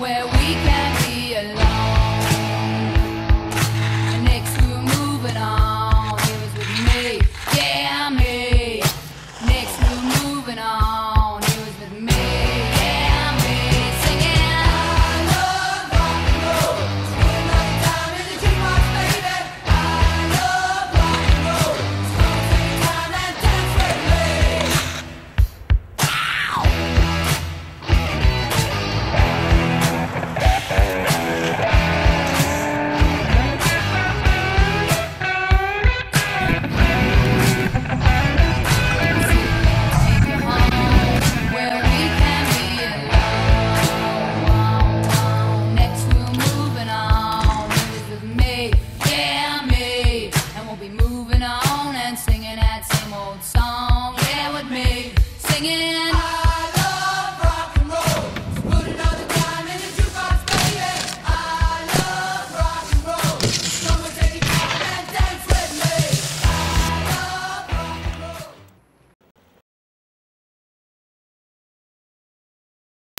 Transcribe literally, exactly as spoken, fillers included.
where we can be alone. And next we're moving on. It was with me, yeah, me. Next we're moving on. It was with me, yeah, me. Singing, I love rock and roll. Spend my time in the jukebox, baby. I love rock and roll. Spend my time and dance with me. Moving on and singing that same old song, yeah, with me, singing.